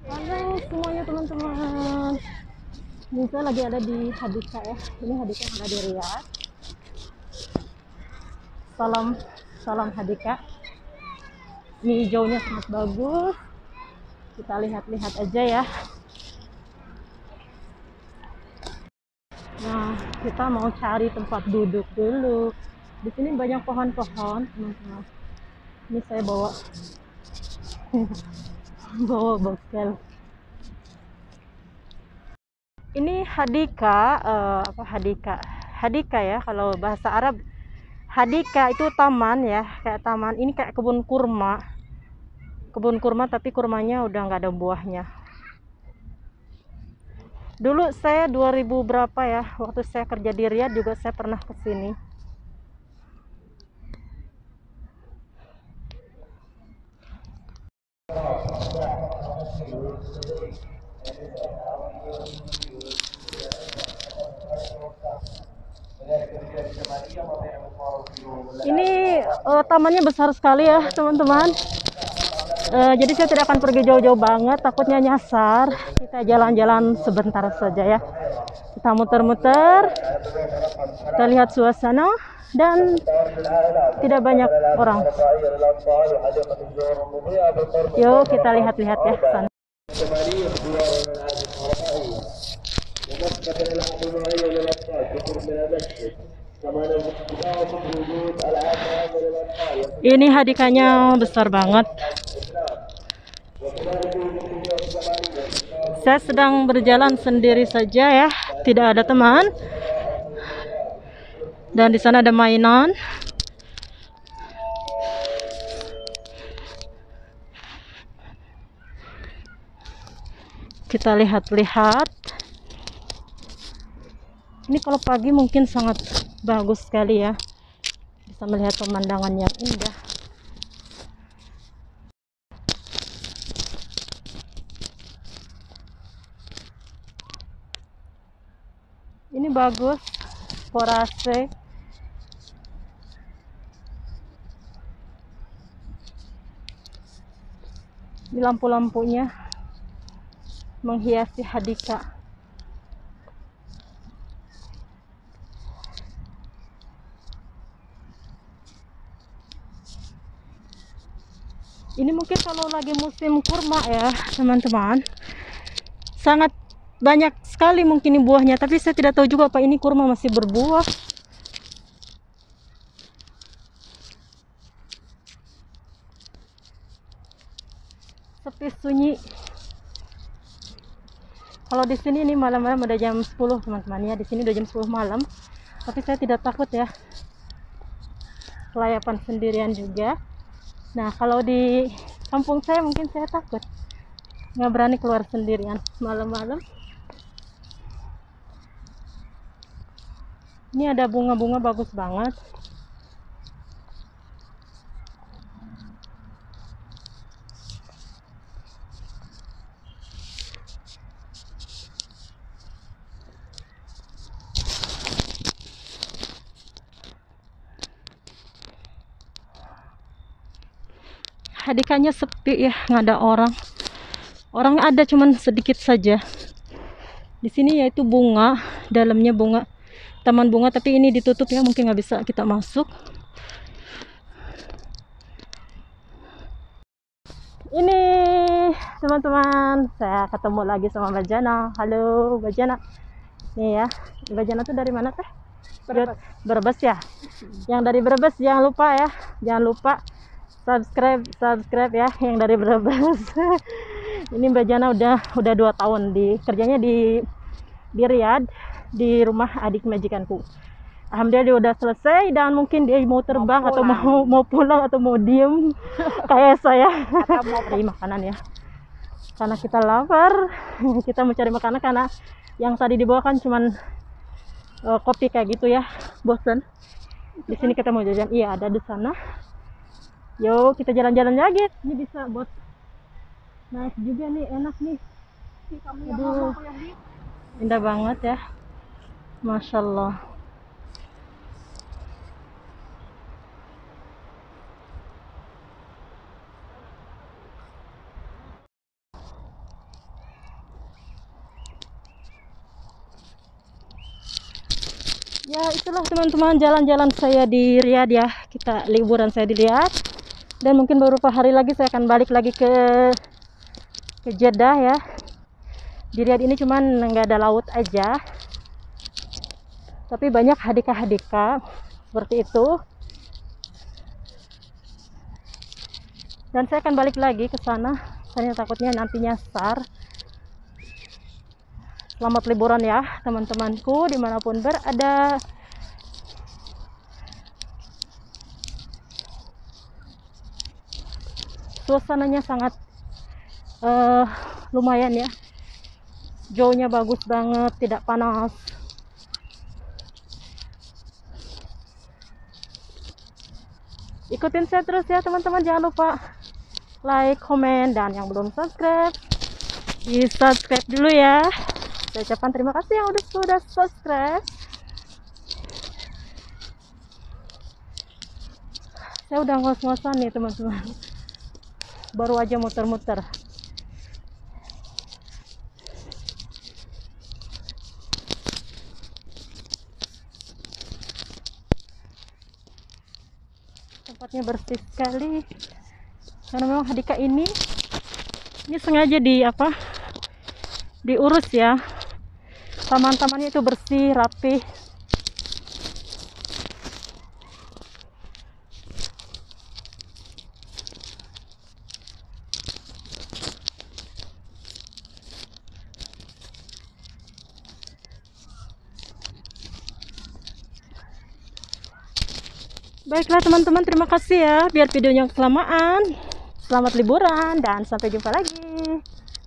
Halo semuanya teman-teman. Ini saya lagi ada di Hadika ya. Ini Hadika yang ada di Riyadh. Salam salam Hadika. Ini hijaunya sangat bagus. Kita lihat-lihat aja ya. Nah, kita mau cari tempat duduk dulu. Di sini banyak pohon-pohon, teman-teman. Ini saya bawa bawa bokel. Ini Hadika, apa Hadika? Hadika ya, kalau bahasa Arab Hadika itu taman ya, kayak taman. Ini kayak kebun kurma. Kebun kurma tapi kurmanya udah nggak ada buahnya. Dulu saya 2000 berapa ya, waktu saya kerja di Riyadh juga saya pernah ke sini. Ini tamannya besar sekali ya teman-teman. Jadi saya tidak akan pergi jauh-jauh banget, takutnya nyasar. Kita jalan-jalan sebentar saja ya. Kita muter-muter, kita lihat suasana dan tidak banyak orang. Yuk kita lihat-lihat ya sana. Ini hadikanya besar banget. Saya sedang berjalan sendiri saja ya, tidak ada teman. Dan di sana ada mainan. Kita lihat-lihat. Ini kalau pagi mungkin sangat bagus sekali ya. Bisa melihat pemandangan yang indah. Ini bagus, Forase. Di lampu-lampunya menghiasi Hadika. Ini mungkin kalau lagi musim kurma ya teman-teman, sangat banyak sekali mungkin ini buahnya, tapi saya tidak tahu juga apa ini kurma masih berbuah. Sepi sunyi. Kalau di sini ini malam-malam udah jam 10 teman-teman ya. Di sini udah jam 10 malam. Tapi saya tidak takut ya. Kelayapan sendirian juga. Nah, kalau di kampung saya mungkin saya takut. Nggak berani keluar sendirian malam-malam. Ini ada bunga-bunga bagus banget. Hadikanya sepi ya, nggak ada orang. Orang ada cuman sedikit saja. Di sini yaitu bunga, dalamnya bunga, taman bunga, tapi ini ditutup ya, mungkin nggak bisa kita masuk. Ini teman-teman, saya ketemu lagi sama Mbak Jana. Halo Mbak Jana. Nih ya, Mbak Jana tuh dari mana teh? Brebes ya. Yang dari Brebes jangan lupa ya, jangan lupa subscribe ya yang dari Brebes. Ini Mbak Jana udah 2 tahun kerjanya di Riyadh, di rumah adik majikanku. Alhamdulillah dia udah selesai dan mungkin dia mau terbang atau mau pulang atau mau diem kayak saya atau mau cari makanan ya, karena kita lapar. Kita mencari makanan karena yang tadi dibawakan cuman kopi kayak gitu ya, bosan. Di sini kita mau jajan, iya ada di sana. Yuk kita jalan-jalan lagi. Ini bisa buat naik juga nih, enak nih. Aduh, indah banget ya, Masya Allah. Ya itulah teman-teman jalan-jalan saya di Riyadh ya. Kita liburan saya di Riyadh. Dan mungkin beberapa hari lagi saya akan balik lagi ke Jeddah ya. Di Riyadh ini cuman nggak ada laut aja. Tapi banyak hadika-hadika seperti itu. Dan saya akan balik lagi ke sana. Saya takutnya nantinya SAR. Selamat liburan ya teman-temanku dimanapun berada. Suasananya sangat lumayan ya. Jauhnya bagus banget, tidak panas. Ikutin saya terus ya teman-teman, jangan lupa like, komen, dan yang belum subscribe di subscribe dulu ya. Saya ucapkan terima kasih yang sudah subscribe. Saya udah ngos-ngosan nih teman-teman, baru aja muter-muter. Tempatnya bersih sekali karena memang hadika ini sengaja diurus ya. Taman-tamannya itu bersih, rapi. Baiklah teman-teman, terima kasih ya. Biar videonya kelamaan. Selamat liburan dan sampai jumpa lagi.